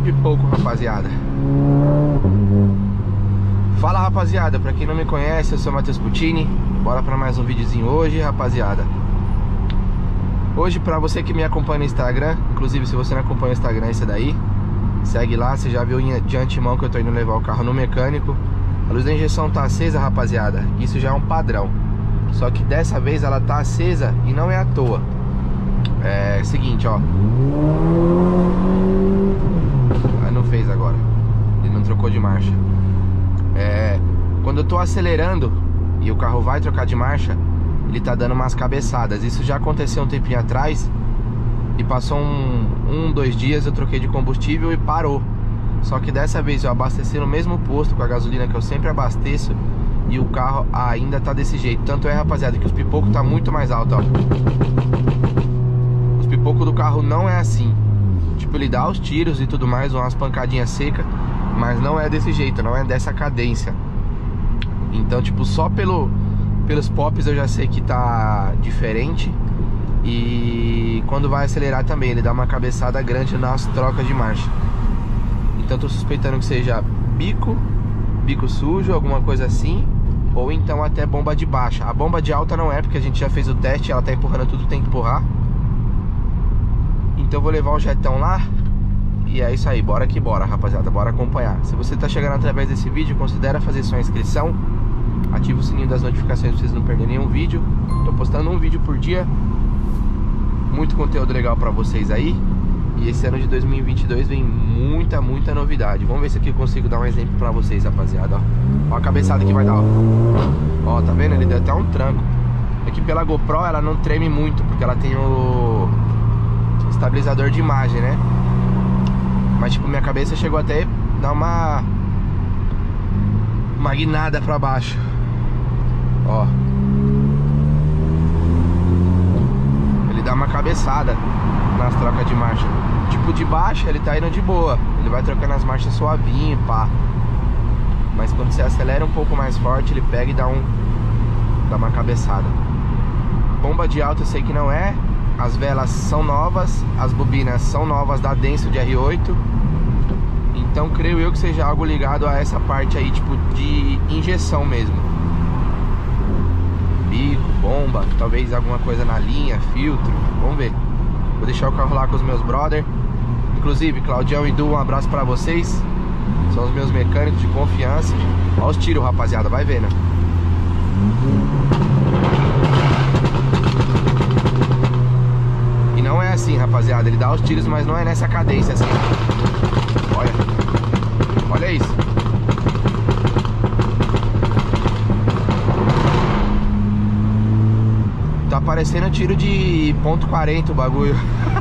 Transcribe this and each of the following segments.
pipoco, rapaziada. Fala, rapaziada, pra quem não me conhece, eu sou o Matheus Puccini. Bora pra mais um videozinho hoje, rapaziada. Hoje, pra você que me acompanha no Instagram, inclusive se você não acompanha o Instagram, esse daí, segue lá, você já viu de antemão que eu tô indo levar o carro no mecânico. A luz da injeção tá acesa, rapaziada, isso já é um padrão. Só que dessa vez ela tá acesa e não é à toa. É seguinte, ó. Ah, não fez agora. Ele não trocou de marcha. Quando eu tô acelerando e o carro vai trocar de marcha, ele tá dando umas cabeçadas. Isso já aconteceu um tempinho atrás. E passou dois dias, eu troquei de combustível e parou. Só que dessa vez eu abasteci no mesmo posto com a gasolina que eu sempre abasteço, e o carro ainda tá desse jeito. Tanto é, rapaziada, que os pipocos tá muito mais alto, ó. Os pipocos do carro não é assim. Tipo, ele dá os tiros e tudo mais, umas pancadinhas secas, mas não é desse jeito, não é dessa cadência. Então, tipo, só pelos pops eu já sei que tá diferente. E quando vai acelerar também, ele dá uma cabeçada grande nas trocas de marcha. Então tô suspeitando que seja bico sujo, alguma coisa assim, ou então até bomba de baixa. A bomba de alta não é, porque a gente já fez o teste, ela tá empurrando tudo, tem que empurrar. Então eu vou levar o jetão lá. E é isso aí, bora que bora, rapaziada, bora acompanhar. Se você tá chegando através desse vídeo, considere fazer sua inscrição, ativa o sininho das notificações pra vocês não perderem nenhum vídeo. Tô postando um vídeo por dia, muito conteúdo legal pra vocês aí. E esse ano de 2022 vem muita novidade. Vamos ver se aqui eu consigo dar um exemplo pra vocês, rapaziada, ó. Ó a cabeçada que vai dar, ó. Ó, tá vendo? Ele deu até um tranco. Aqui pela GoPro ela não treme muito, porque ela tem o estabilizador de imagem, né? Mas tipo, minha cabeça chegou até dar uma guinada pra baixo. Ó, ele dá uma cabeçada nas trocas de marcha. Tipo, de baixa ele tá indo de boa, ele vai trocando as marchas suavinho, pá. Mas quando você acelera um pouco mais forte, ele pega e dá uma cabeçada. Bomba de alta eu sei que não é. As velas são novas, as bobinas são novas da Denso de R8. Então creio eu que seja algo ligado a essa parte aí, tipo de injeção mesmo. Bico, bomba, talvez alguma coisa na linha, filtro, vamos ver. Vou deixar o carro lá com os meus brother. Inclusive, Claudião e Du, um abraço pra vocês. São os meus mecânicos de confiança. Olha os tiros, rapaziada, vai vendo. E não é assim, rapaziada, ele dá os tiros, mas não é nessa cadência assim. Olha isso. Tá parecendo tiro de .40 o bagulho.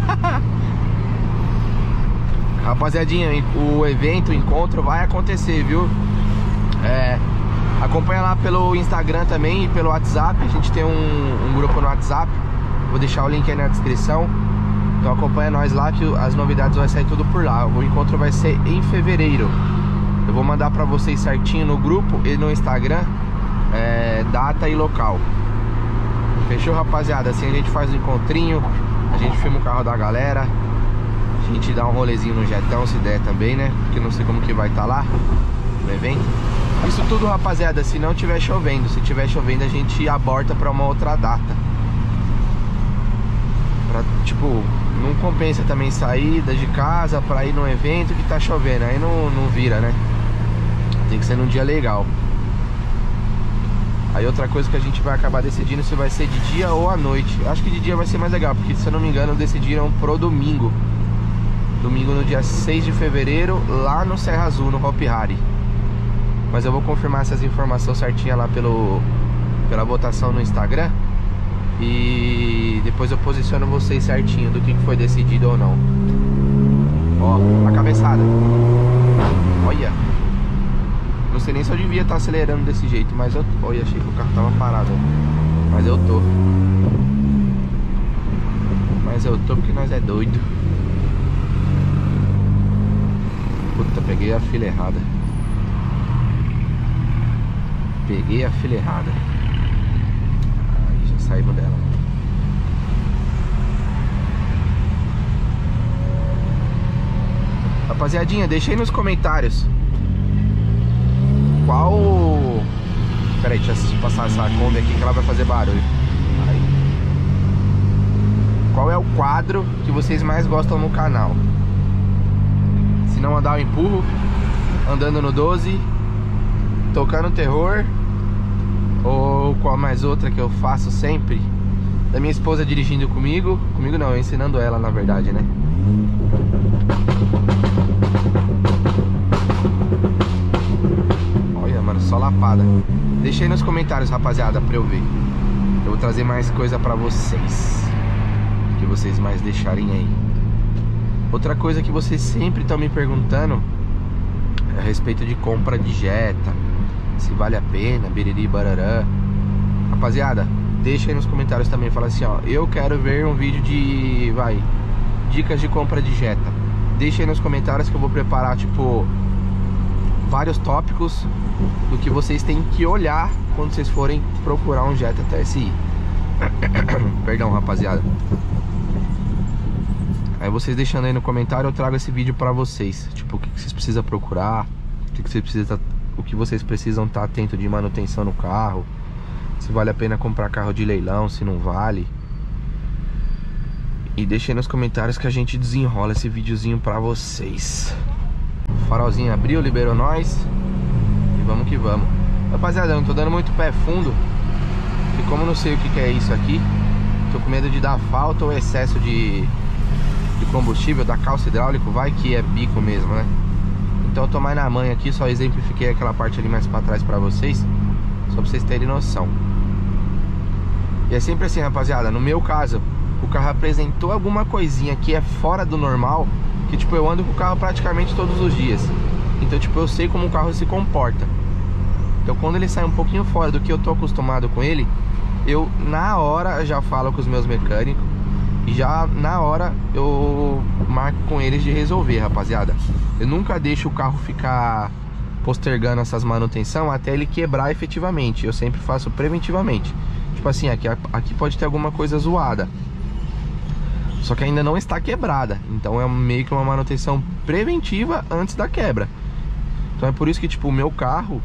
Rapaziadinha, o evento, o encontro vai acontecer, viu? Acompanha lá pelo Instagram também e pelo WhatsApp. A gente tem um grupo no WhatsApp. Vou deixar o link aí na descrição. Então acompanha nós lá que as novidades vai sair tudo por lá. O encontro vai ser em fevereiro. Eu vou mandar pra vocês certinho no grupo e no Instagram, data e local. Fechou, rapaziada? Assim a gente faz o encontrinho, a gente filma o carro da galera, a gente dá um rolezinho no jetão se der também, né? Porque não sei como que vai estar lá no evento. Isso tudo, rapaziada, se não tiver chovendo. Se tiver chovendo a gente aborta pra uma outra data. Tipo, não compensa também sair de casa pra ir num evento que tá chovendo. Aí não vira, né? Tem que ser num dia legal. Aí outra coisa que a gente vai acabar decidindo se vai ser de dia ou à noite. Acho que de dia vai ser mais legal, porque se eu não me engano decidiram pro domingo. Domingo no dia 6 de fevereiro, lá no Serra Azul, no Hopi Hari. Mas eu vou confirmar essas informações certinhas lá pela votação no Instagram. E depois eu posiciono vocês certinho do que foi decidido ou não. Ó, a cabeçada. Olha. Não sei nem se eu devia estar acelerando desse jeito, mas eu... Olha, achei que o carro tava parado. Mas eu tô. Porque nós é doido. Puta, peguei a fila errada. Aí já saímos dela. Rapaziadinha, deixa aí nos comentários qual... Pera aí, deixa eu passar essa Kombi aqui que ela vai fazer barulho. Aí. Qual é o quadro que vocês mais gostam no canal? Se não andar, eu empurro. Andando no 12, tocando terror, ou qual mais outra que eu faço sempre? Da minha esposa dirigindo comigo. Comigo não, eu ensinando ela, na verdade, né? Olha, mano, só lapada. Deixa aí nos comentários, rapaziada, pra eu ver. Eu vou trazer mais coisa pra vocês, que vocês mais deixarem aí. Outra coisa que vocês sempre estão me perguntando é a respeito de compra de Jetta, se vale a pena, biriri barará. Rapaziada, deixa aí nos comentários também. Fala assim, ó, eu quero ver um vídeo de, dicas de compra de Jetta. Deixa aí nos comentários que eu vou preparar, tipo, vários tópicos do que vocês têm que olhar quando vocês forem procurar um Jetta TSI. Perdão, rapaziada. Aí vocês deixando aí no comentário, eu trago esse vídeo pra vocês. Tipo, o que vocês precisam procurar, o que vocês precisam estar atento de manutenção no carro, se vale a pena comprar carro de leilão, se não vale. E deixa aí nos comentários que a gente desenrola esse videozinho pra vocês. O farolzinho abriu, liberou nós. E vamos que vamos. Rapaziada, eu não tô dando muito pé fundo, porque como eu não sei o que é isso aqui, tô com medo de dar falta ou excesso de combustível, da calça hidráulico, vai que é bico mesmo, né? Então eu tô mais na manha aqui, só exemplifiquei aquela parte ali mais pra trás pra vocês, só pra vocês terem noção. E é sempre assim, rapaziada, no meu caso, o carro apresentou alguma coisinha que é fora do normal, que tipo, eu ando com o carro praticamente todos os dias. Então tipo, eu sei como o carro se comporta. Então quando ele sai um pouquinho fora do que eu tô acostumado com ele, eu na hora já falo com os meus mecânicos, e já na hora eu marco com eles de resolver, rapaziada. Eu nunca deixo o carro ficar postergando essas manutenção até ele quebrar efetivamente. Eu sempre faço preventivamente. Tipo assim, aqui pode ter alguma coisa zoada, só que ainda não está quebrada. Então é meio que uma manutenção preventiva antes da quebra. Então é por isso que tipo, o meu carro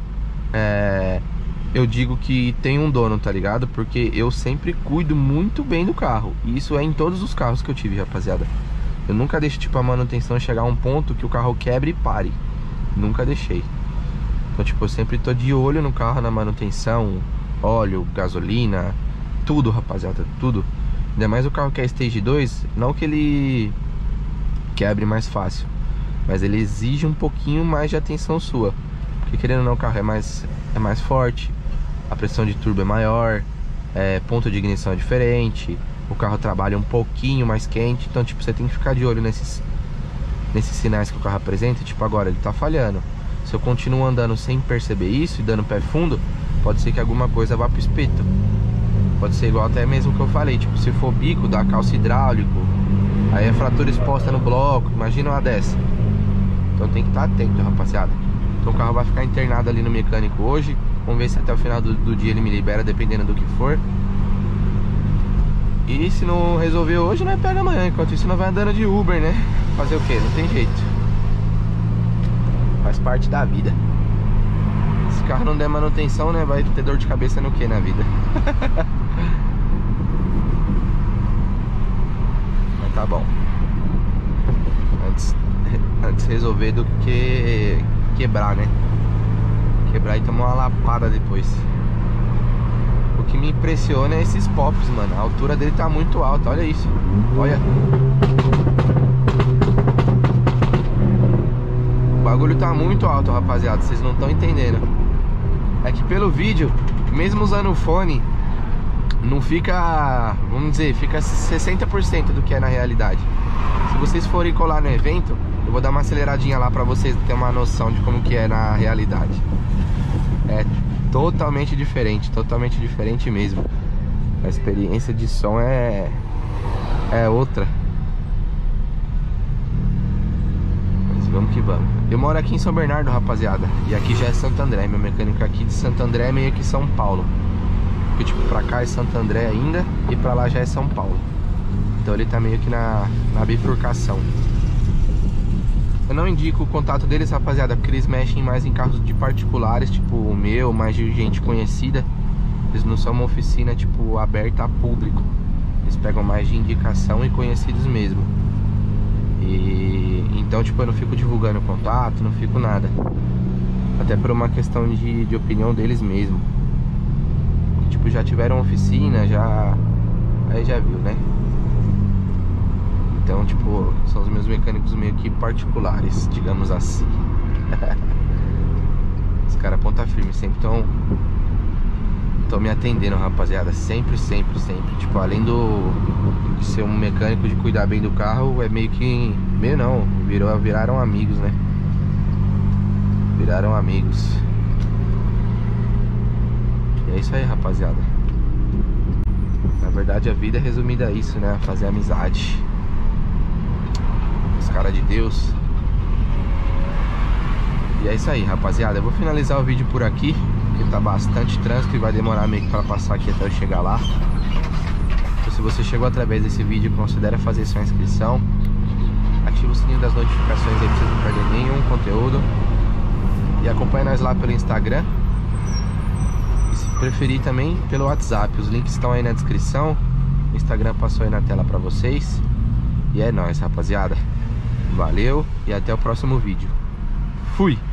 eu digo que tem um dono, tá ligado? Porque eu sempre cuido muito bem do carro. E isso é em todos os carros que eu tive, rapaziada. Eu nunca deixo tipo a manutenção chegar a um ponto que o carro quebre e pare. Nunca deixei. Então tipo, eu sempre tô de olho no carro, na manutenção, óleo, gasolina, tudo, rapaziada, tudo. Ainda mais o carro que é Stage 2, não que ele quebre mais fácil, mas ele exige um pouquinho mais de atenção sua. Porque querendo ou não, o carro é mais forte, a pressão de turbo é maior, ponto de ignição é diferente, o carro trabalha um pouquinho mais quente. Então tipo, você tem que ficar de olho nesses sinais que o carro apresenta. Tipo, agora ele tá falhando. Se eu continuo andando sem perceber isso e dando pé fundo, pode ser que alguma coisa vá pro espeto. Pode ser igual até mesmo que eu falei, tipo, se for bico da calça hidráulico, aí é fratura exposta no bloco, imagina uma dessa. Então tem que estar atento, rapaziada. Então o carro vai ficar internado ali no mecânico hoje. Vamos ver se até o final do dia ele me libera, dependendo do que for. E se não resolver hoje, nós pega amanhã. Enquanto isso, nós vai andando de Uber, né? Fazer o que? Não tem jeito. Faz parte da vida. Se o carro não der manutenção, né? Vai ter dor de cabeça no que na vida? Mas tá bom. Antes resolver do que quebrar, né? Quebrar e tomar uma lapada depois. O que me impressiona é esses pops, mano. A altura dele tá muito alta, olha isso. Olha. O bagulho tá muito alto, rapaziada. Vocês não estão entendendo. É que pelo vídeo, mesmo usando o fone, não fica, vamos dizer, fica 60% do que é na realidade. Se vocês forem colar no evento, eu vou dar uma aceleradinha lá pra vocês terem uma noção de como que é na realidade. É totalmente diferente mesmo. A experiência de som é outra. Mas vamos que vamos. Eu moro aqui em São Bernardo, rapaziada, e aqui já é Santo André. Meu mecânico aqui de Santo André é meio que São Paulo. Porque tipo, pra cá é Santo André ainda, e pra lá já é São Paulo. Então ele tá meio que na bifurcação. Eu não indico o contato deles, rapaziada, porque eles mexem mais em carros de particulares, tipo o meu, mais de gente conhecida. Eles não são uma oficina, tipo, aberta a público. Eles pegam mais de indicação e conhecidos mesmo. E então, tipo, eu não fico divulgando o contato, não fico nada. Até por uma questão de opinião deles mesmo. E, tipo, já tiveram oficina, já... Aí já viu, né? Então, tipo, são os meus mecânicos meio que particulares, digamos assim. Os caras ponta firme, sempre estão me atendendo, rapaziada. Sempre. Tipo, além de ser um mecânico, de cuidar bem do carro, é meio que... Meio não, viraram amigos, né? Viraram amigos. E é isso aí, rapaziada. Na verdade, a vida é resumida a isso, né? Fazer amizade. Os caras de Deus. E é isso aí, rapaziada. Eu vou finalizar o vídeo por aqui, porque tá bastante trânsito e vai demorar meio que pra passar aqui até eu chegar lá. Então, se você chegou através desse vídeo, considere fazer sua inscrição. Ativa o sininho das notificações aí pra vocês não perderem nenhum conteúdo. E acompanha nós lá pelo Instagram. E se preferir também pelo WhatsApp. Os links estão aí na descrição. O Instagram passou aí na tela pra vocês. E é nóis, rapaziada. Valeu e até o próximo vídeo. Fui!